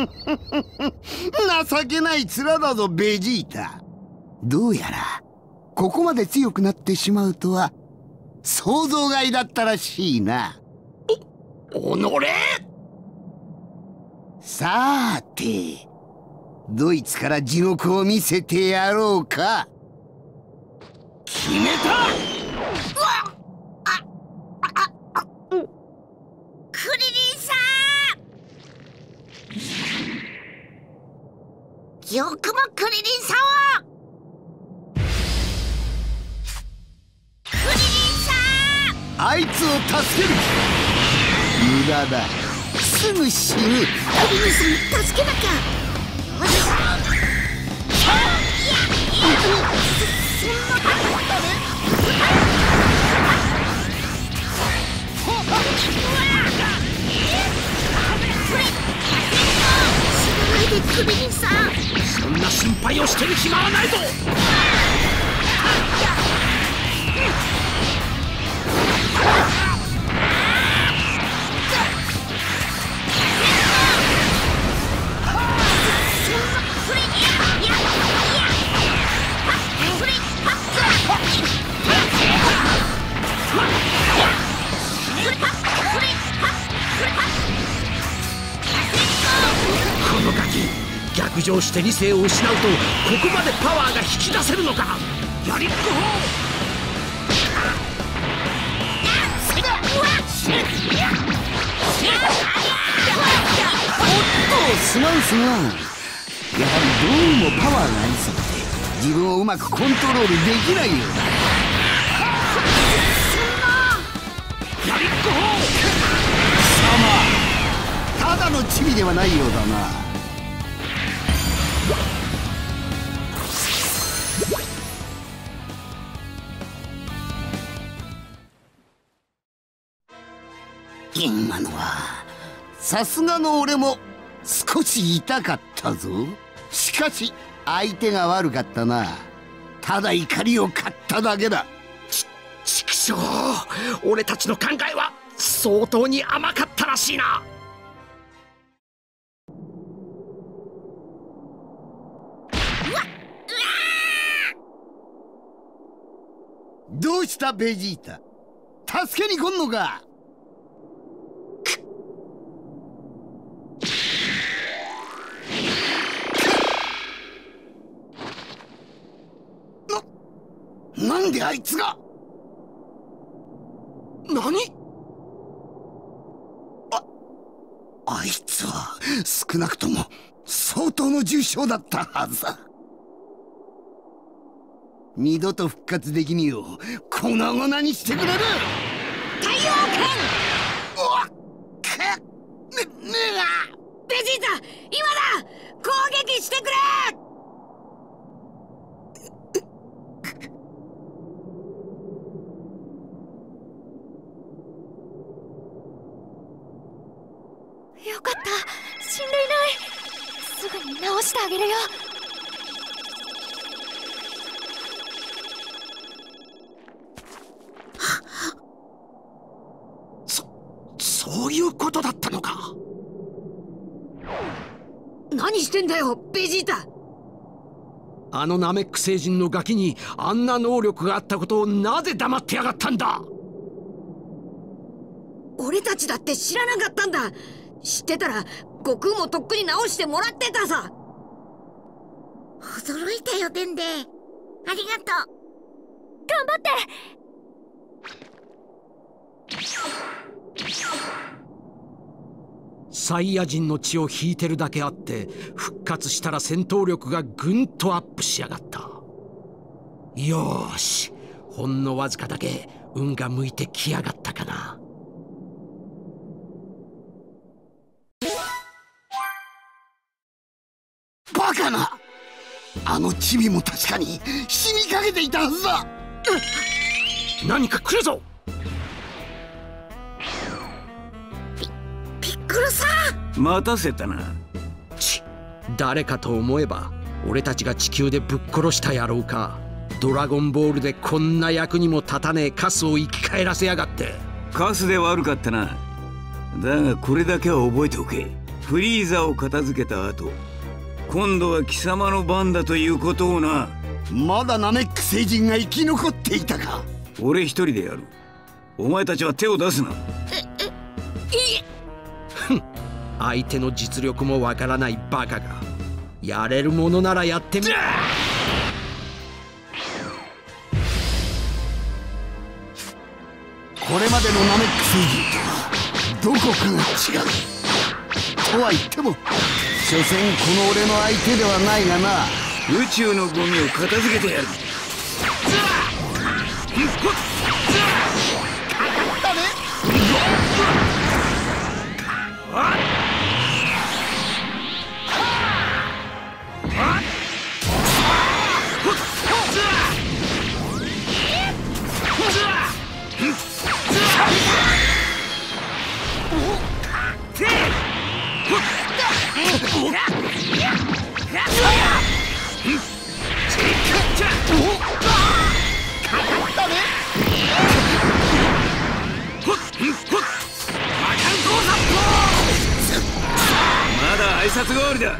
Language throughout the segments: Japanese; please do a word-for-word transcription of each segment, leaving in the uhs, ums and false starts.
情けない面だぞベジータ。どうやらここまで強くなってしまうとは想像外だったらしいな。 おのれ。 さーてどいつから地獄を見せてやろうか。 決めた。うわっ、あああクリリンさん、よくもクリリンさんを。クリリンさん、 あいつを助ける。無駄だ、すぐ死ぬ。クリリンさん助けなきゃ。よし。そんなことだね。死なないでクリリンさん。 そんな心配をしてる暇はないぞ。このガキ、逆上して理性を失うとここまでパワーが引き出せるのか。やりっこおっと、すまんすまん。やはりどうもパワーがありすぎて自分をうまくコントロールできないようだ。 やりっこ貴様、ただのチビではないようだな。今のはさすがの俺も少し痛かったぞ。しかし相手が悪かったな。ただ怒りを買っただけだ。 ちちくしょう、俺たちの考えは相当に甘かったらしいな。 どうしたベジータ、助けに来んのか。な、なんであいつが。 何？ あ、あいつは少なくとも相当の重傷だったはずだ。二度と復活できによう粉々にしてくれる。 太陽剣。 おっくね、ねがベジータ、今だ。攻撃してくれ。 よかった、死んでいない。すぐに治してあげるよ。 そ、そういうことだったのか。何してんだよベジータ。あのナメック星人のガキにあんな能力があったことをなぜ黙ってやがったんだ。俺たちだって知らなかったんだ。知ってたら悟空もとっくに直してもらってたさ。 驚いたよデンデ。ありがとう。頑張って。 サイヤ人の血を引いてるだけあって復活したら戦闘力がぐんとアップしやがった。よーし、ほんのわずかだけ運が向いてきやがったかな。 バカな。あのチビも確かに死にかけていたはずだ。 何か来るぞ。 ピッコロさん、待たせたな。 ち、誰かと思えば俺たちが地球でぶっ殺した野郎か。ドラゴンボールでこんな役にも立たねえカスを生き返らせやがって。 カスで悪かったな。だがこれだけは覚えておけ。 フリーザを片付けた後、今度は貴様の番だということをな。 まだナメック星人が生き残っていたか。 俺一人でやる。お前たちは手を出すな。 相手の実力もわからないバカが、やれるものならやってみ。これまでのナメック星人とはどこかが違う。とは言っても所詮この俺の相手ではないがな。 宇宙のゴミを片付けてやる。まだ挨拶代わりだ。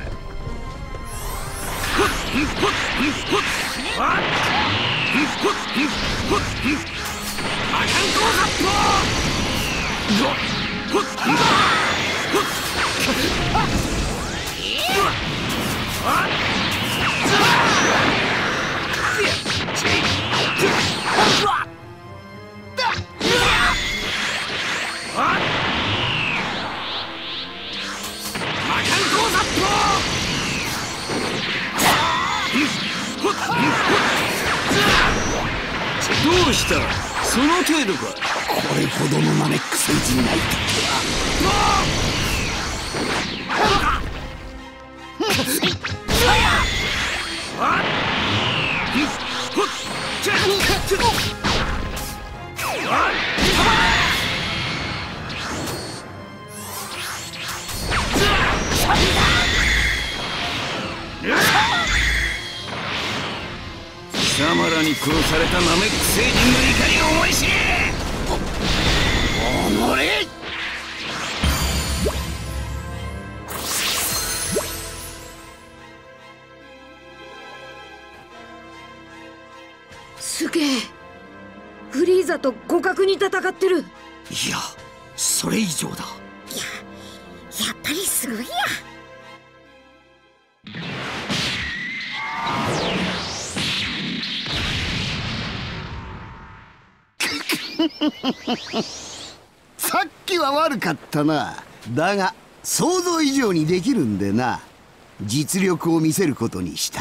どうした？その程度か。 これほどのナメック星人がいた貴様らに殺されたナメック星人の怒りを思い知れ。 おのれ。 すげえ。フリーザと互角に戦ってる。 いや、それ以上だ。 いや、やっぱりすごいや。 さっきは悪かったな。だが想像以上にできるんでな、実力を見せることにした。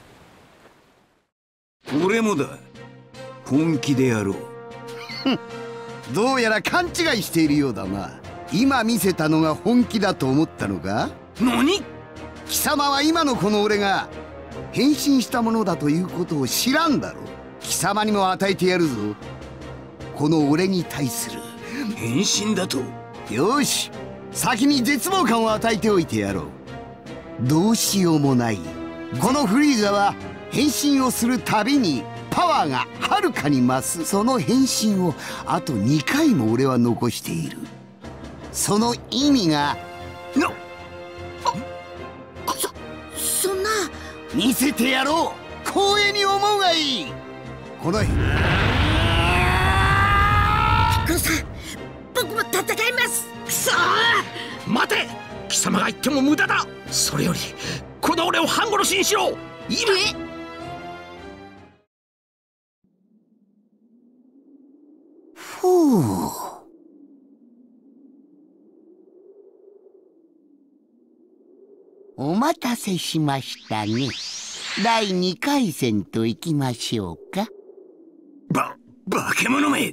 俺もだ。本気でやろう。 どうやら勘違いしているようだな。今見せたのが本気だと思ったのか。 何？ 貴様は今のこの俺が変身したものだということを知らんだろう。貴様にも与えてやるぞ、この俺に対する変身だと。 よし、先に絶望感を与えておいてやろう。どうしようもない。このフリーザは変身をするたびにパワーがはるかに増す。その変身をあとにかいも俺は残している。その意味がな、 そそんな。 見せてやろう。光栄に思うがいい。このピッコロさん、僕も戦います。くそー。 待て、貴様が言っても無駄だ。それよりこの俺を半殺しにしろ。今。 ふう。お待たせしましたね。だいにかい戦といきましょうか。 ば、化け物め。 ど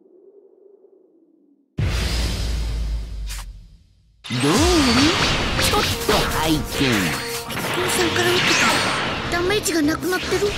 うりちょっと拝見。 ピッコロさんから受けたダメージがなくなってる。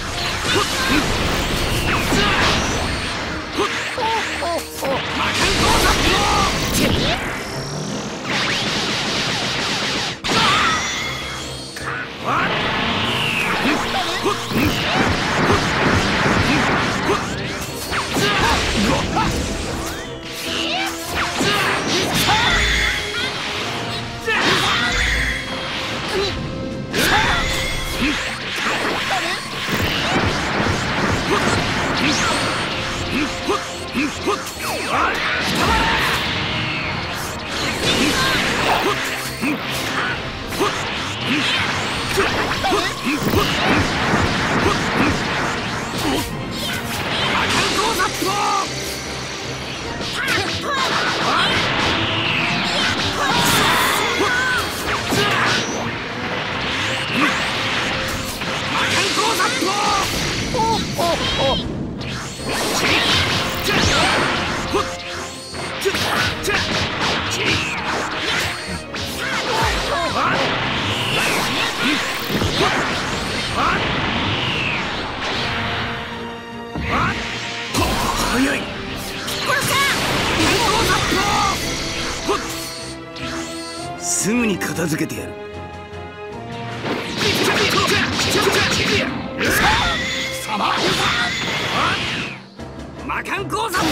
早い。すぐに片付けてやる。魔漢鉱山。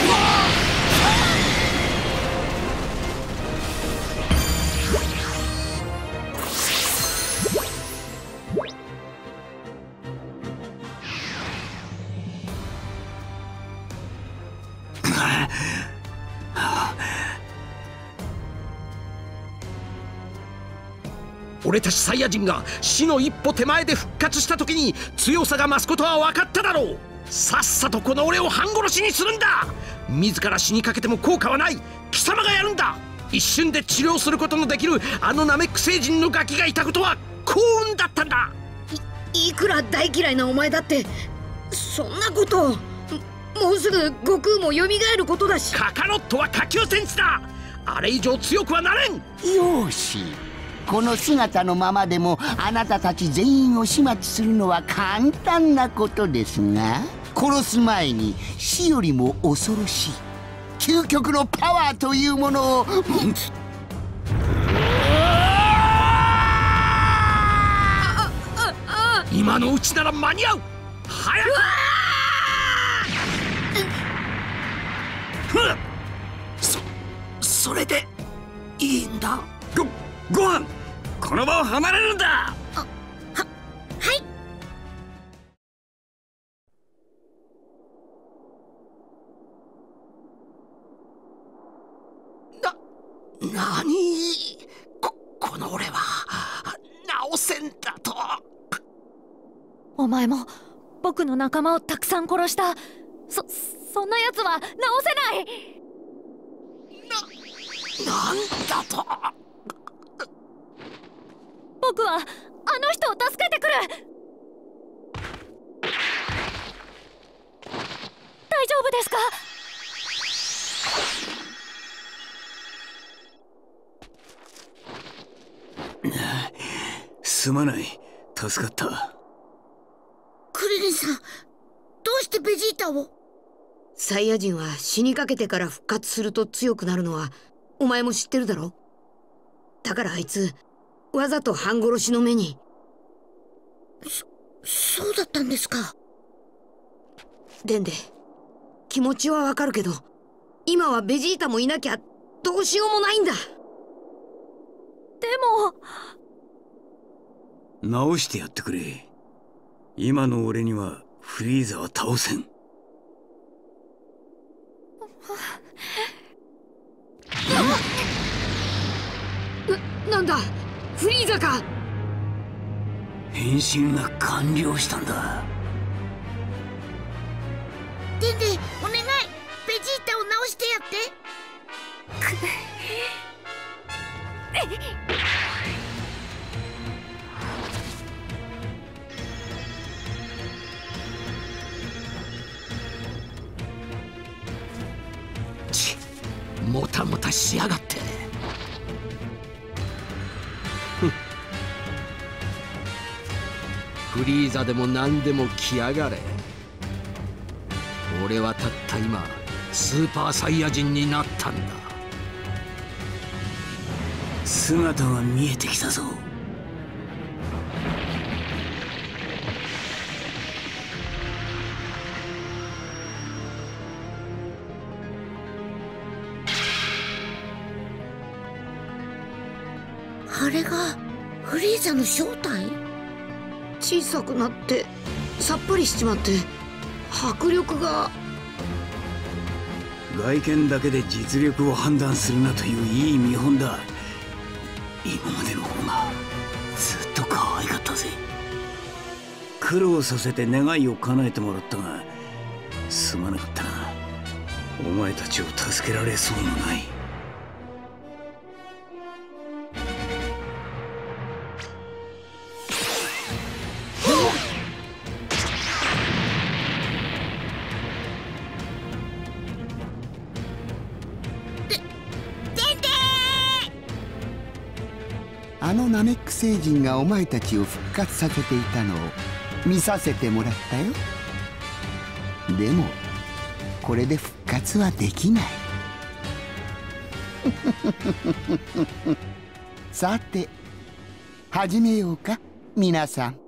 俺たちサイヤ人が死の一歩手前で復活した時に強さが増すことは分かっただろう。さっさとこの俺を半殺しにするんだ。自ら死にかけても効果はない。貴様がやるんだ。一瞬で治療することのできるあのナメック星人のガキがいたことは幸運だったんだ。 い, いくら大嫌いなお前だってそんなことを。もうすぐ悟空も蘇ることだし。 カカロットは下級戦士だ。あれ以上強くはなれん。 よし、この姿のままでもあなたたち全員を始末するのは簡単なことですが、殺す前に死よりも恐ろしい究極のパワーというものを今のうちなら間に合う。早く。そそれでいいんだ。 ごご飯、この場を離れるんだ。ははい。 な、なに、こ、この俺は直せんだと。 お前も僕の仲間をたくさん殺した。そ、そんな奴は直せない。 な、なんだと。 僕はあの人を助けてくる。大丈夫ですか？ すまない、助かった。 クリリンさん、どうしてベジータを？サイヤ人は死にかけてから復活すると強くなるのはお前も知ってるだろ。だからあいつわざと半殺しの目に。そ、そうだったんですか。デンデ、気持ちはわかるけど今はベジータもいなきゃどうしようもないんだ。 でも直してやってくれ。今の俺にはフリーザは倒せん。 な、なんだ、フリーザか。 変身が完了したんだ。 デンデ、お願い、ベジータを直してやって。 ち、もたもたしやがって。フリーザでも何でも来やがれ。俺はたった今スーパーサイヤ人になったんだ。 姿が見えてきたぞ。 あれがフリーザの正体？小さくなってさっぱりしちまって迫力が。 外見だけで実力を判断するなといういい見本だ。今までの方がずっと可愛かったぜ。苦労させて願いを叶えてもらったがすまなかったな。お前たちを助けられそうもない。 あのナメック星人がお前たちを復活させていたのを見させてもらったよ。でもこれで復活はできないさて始めようか皆さん。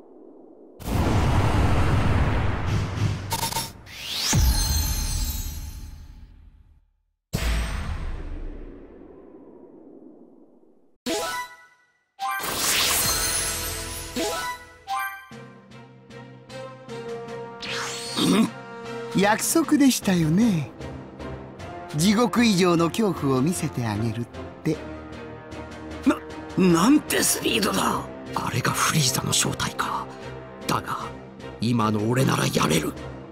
約束でしたよね。地獄以上の恐怖を見せてあげるって。 な、なんてスピードだ。 あれがフリーザの正体か。だが今の俺ならやれる。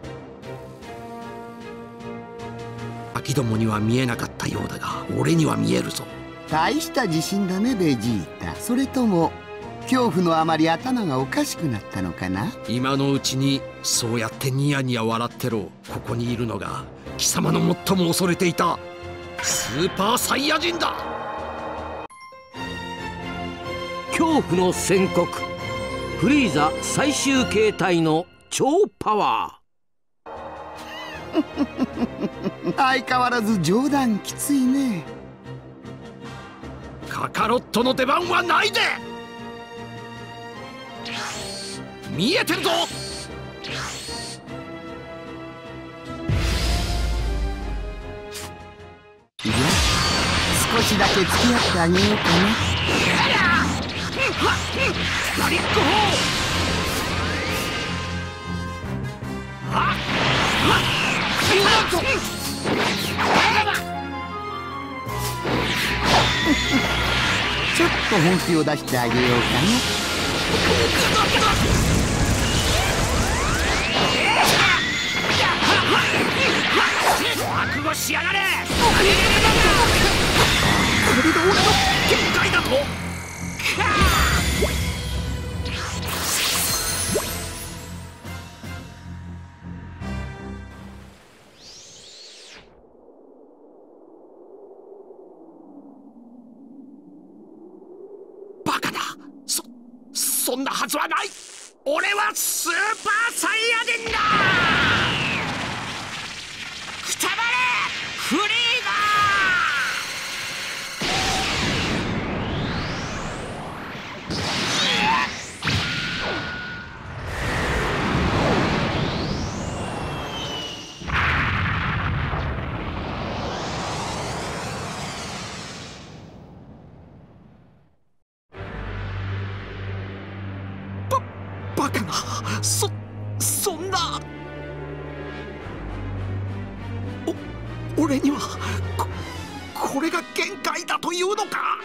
ガキどもには見えなかったようだが俺には見えるぞ。 大した自信だねベジータ。それとも恐怖のあまり頭がおかしくなったのかな。 今のうちにそうやってニヤニヤ笑ってろ。ここにいるのが貴様の最も恐れていたスーパーサイヤ人だ。 恐怖の宣告。フリーザ最終形態の超パワー相変わらず冗談きついね。 カカロットの出番はないで。見えてるぞ。 じゃあ少しだけ付き合ってあげようかな。 ラリック砲。あっちょっと本気を出してあげようかな。 覚悟しやがれ。これで俺の限界だと。バカだ。そそんなはずはない。俺はスーパーサイヤ人だ。くたばれフリーザー。バカな。そそんな。お俺にはここれが限界だというのか。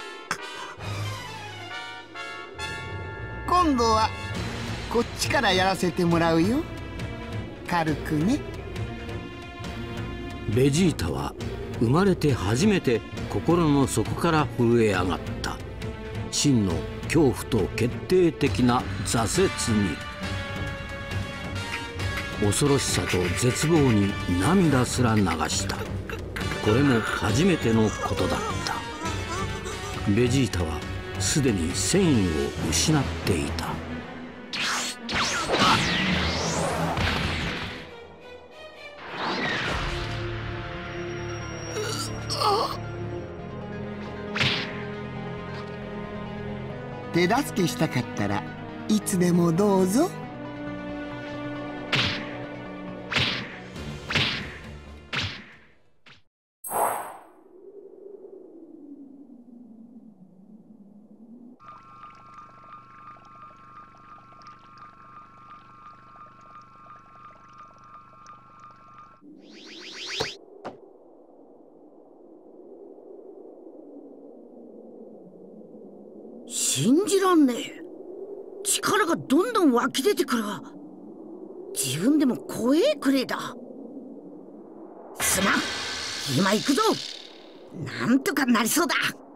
今度はこっちからやらせてもらうよ。軽くね。 ベジータは生まれて初めて心の底から震え上がった。真の恐怖と決定的な挫折に、恐ろしさと絶望に涙すら流した。これも初めてのことだった。ベジータはすでに戦意を失っていた。 手助けしたかったらいつでもどうぞ。 信じらんねえ。力がどんどん湧き出てくるわ。自分でも怖えくれえだ。すまん、今行くぞ。なんとかなりそうだ。